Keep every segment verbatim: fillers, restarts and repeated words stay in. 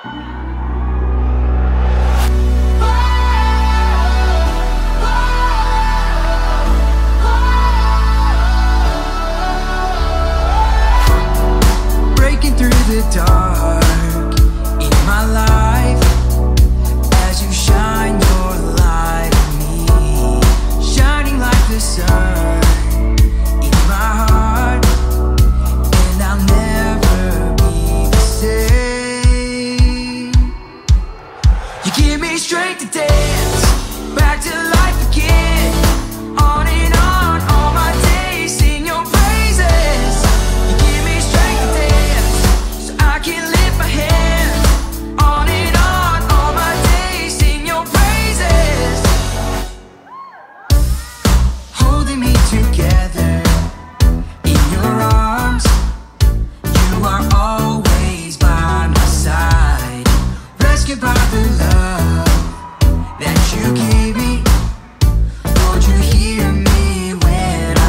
Breaking through the dark in my life, as you shine your light on me, shining like the sun in my heart, and I'll never be the same. You give me strength to dance, back to life again, on and on, all my days, sing your praises. You give me strength to dance, so I can lift my hands, on and on, all my days, sing your praises. Holding me together in your arms, you are always by my side, rescued by the love that you gave me. Lord, you hear me when I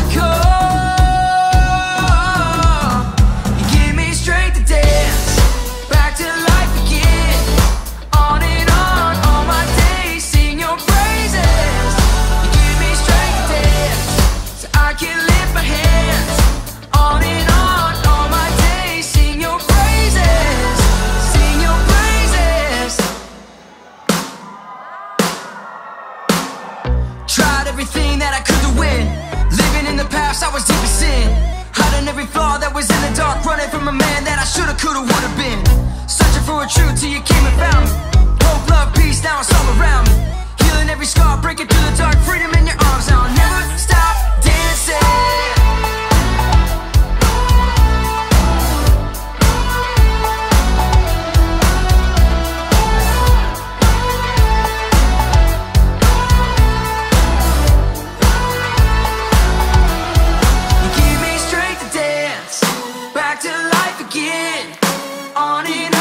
call. You give me strength to dance, back to life again, on and on, all my days, sing your praises. You give me strength to dance, so I can lift my hands, on and on, all my days, sing your praises, sing your praises. Tried everything that I could to win, living in the past, I was deep in sin, hiding every flaw that was in the dark, running from a man that I shoulda, coulda, woulda been, searching for a truth till you came and found me. Hope, love, peace, now it's all around me, healing every scar, breaking through the dark, freedom in your arms, I'll never stop dancing. You give me strength to dance, back to life again, on and